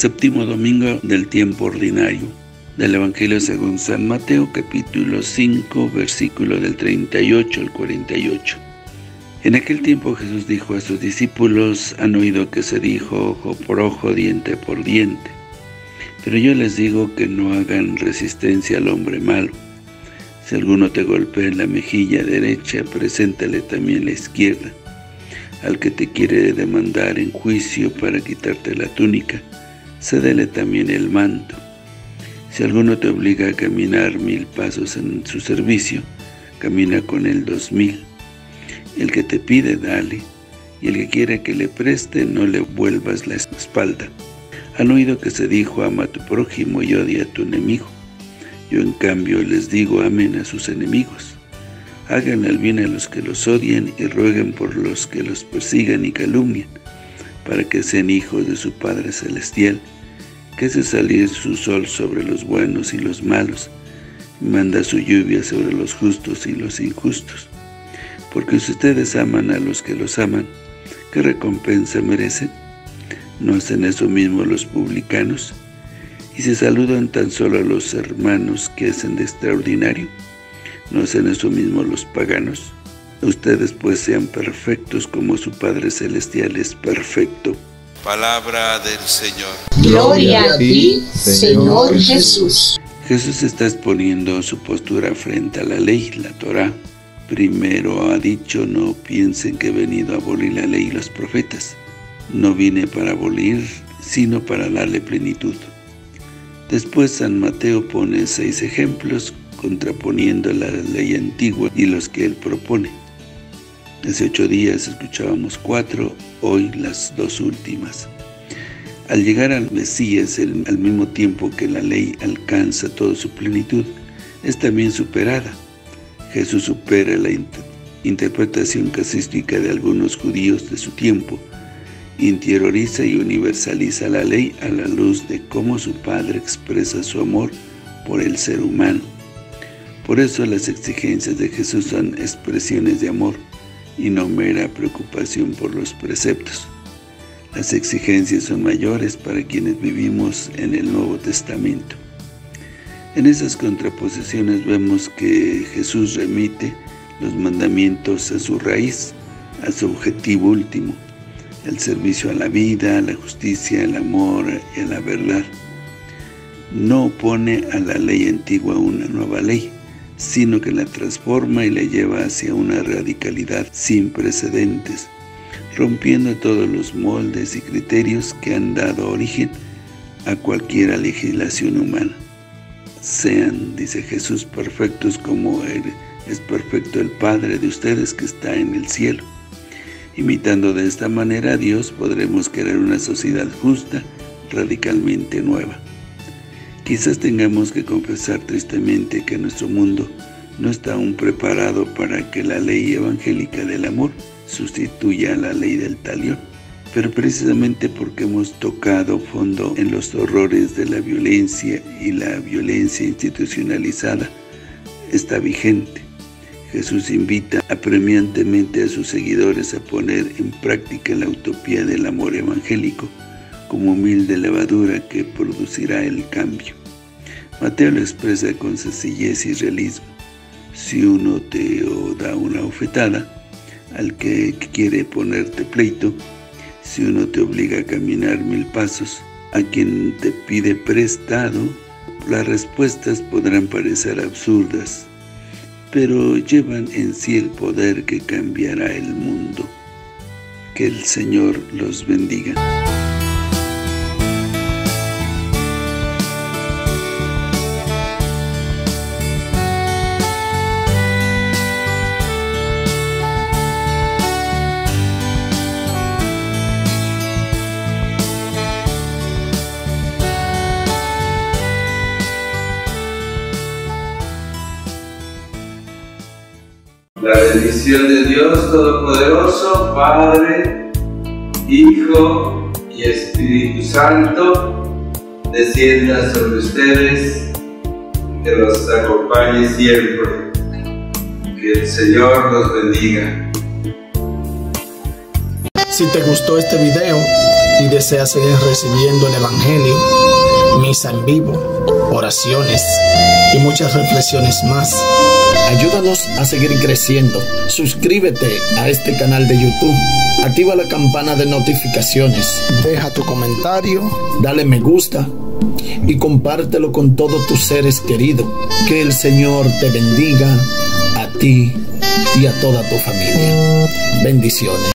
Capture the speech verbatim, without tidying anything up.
Séptimo domingo del tiempo ordinario. Del Evangelio según San Mateo, capítulo cinco, versículo del treinta y ocho al cuarenta y ocho. En aquel tiempo Jesús dijo a sus discípulos: han oído que se dijo ojo por ojo, diente por diente. Pero yo les digo que no hagan resistencia al hombre malo. Si alguno te golpea en la mejilla derecha, preséntale también la izquierda. Al que te quiere demandar en juicio para quitarte la túnica, cédele también el manto. Si alguno te obliga a caminar mil pasos en su servicio, camina con él dos mil. El que te pide, dale, y el que quiere que le preste, no le vuelvas la espalda. Han oído que se dijo: ama a tu prójimo y odia a tu enemigo. Yo en cambio les digo: amen a sus enemigos. Hagan el bien a los que los odian y rueguen por los que los persigan y calumnian, para que sean hijos de su Padre Celestial, que hace salir su sol sobre los buenos y los malos, y manda su lluvia sobre los justos y los injustos. Porque si ustedes aman a los que los aman, ¿qué recompensa merecen? ¿No hacen eso mismo los publicanos? Y si saludan tan solo a los hermanos, ¿qué hacen de extraordinario? ¿No hacen eso mismo los paganos? Ustedes pues sean perfectos como su Padre Celestial es perfecto. Palabra del Señor. Gloria a ti, Señor Jesús. Jesús está exponiendo su postura frente a la ley, la Torá. Primero ha dicho: no piensen que he venido a abolir la ley y los profetas. No vine para abolir, sino para darle plenitud. Después San Mateo pone seis ejemplos, contraponiendo la ley antigua y los que él propone. Hace ocho días escuchábamos cuatro, hoy las dos últimas. Al llegar al Mesías, el, al mismo tiempo que la ley alcanza toda su plenitud, es también superada. Jesús supera la inter interpretación casística de algunos judíos de su tiempo, interioriza y universaliza la ley a la luz de cómo su Padre expresa su amor por el ser humano. Por eso las exigencias de Jesús son expresiones de amor y no mera preocupación por los preceptos. Las exigencias son mayores para quienes vivimos en el Nuevo Testamento. En esas contraposiciones vemos que Jesús remite los mandamientos a su raíz, a su objetivo último, el servicio a la vida, a la justicia, al amor y a la verdad. No opone a la ley antigua una nueva ley, sino que la transforma y la lleva hacia una radicalidad sin precedentes, rompiendo todos los moldes y criterios que han dado origen a cualquier legislación humana. Sean, dice Jesús, perfectos como Él es perfecto el Padre de ustedes que está en el cielo. Imitando de esta manera a Dios, podremos crear una sociedad justa, radicalmente nueva. Quizás tengamos que confesar tristemente que nuestro mundo no está aún preparado para que la ley evangélica del amor sustituya a la ley del talión, pero precisamente porque hemos tocado fondo en los horrores de la violencia y la violencia institucionalizada está vigente. Jesús invita apremiantemente a sus seguidores a poner en práctica la utopía del amor evangélico como humilde levadura que producirá el cambio. Mateo lo expresa con sencillez y realismo. Si uno te da una bofetada, al que quiere ponerte pleito, si uno te obliga a caminar mil pasos, a quien te pide prestado, las respuestas podrán parecer absurdas, pero llevan en sí el poder que cambiará el mundo. Que el Señor los bendiga. La bendición de Dios Todopoderoso, Padre, Hijo y Espíritu Santo, descienda sobre ustedes, que los acompañe siempre. Que el Señor los bendiga. Si te gustó este video, y deseas seguir recibiendo el Evangelio, misa en vivo, oraciones y muchas reflexiones más, ayúdanos a seguir creciendo. Suscríbete a este canal de YouTube, activa la campana de notificaciones, deja tu comentario, dale me gusta y compártelo con todos tus seres queridos. Que el Señor te bendiga a ti y a toda tu familia. Bendiciones.